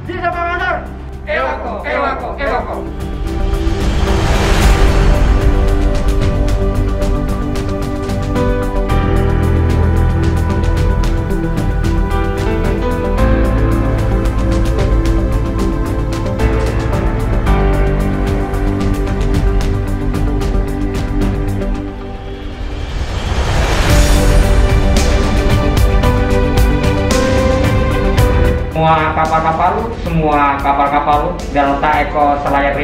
Bisa mengatur. Ewako. Semua kapal-kapal dalam Eko Selayar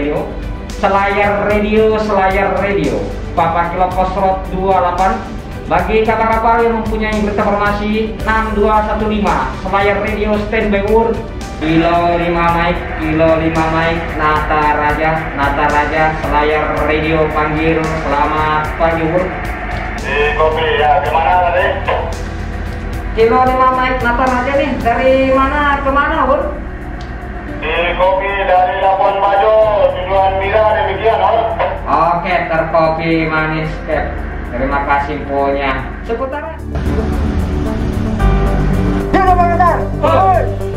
Radio Papa Kilo Kosrot 28. Bagi kapal-kapal yang mempunyai berita formasi 6215 Selayar Radio standby ur. Kilo 5 naik Nata Raja Selayar Radio panggil selamat pagi ur. Di kopi ya gimana tadi? Kilo 5 naik Nata Raja nih, dari mana ke mana ur? Di kopi dari Labuan Bajo, tujuan Mira demikian, Or. Oke, terkopi manis, Cap. Terima kasih infonya. Seputaran. Bisa mengatur.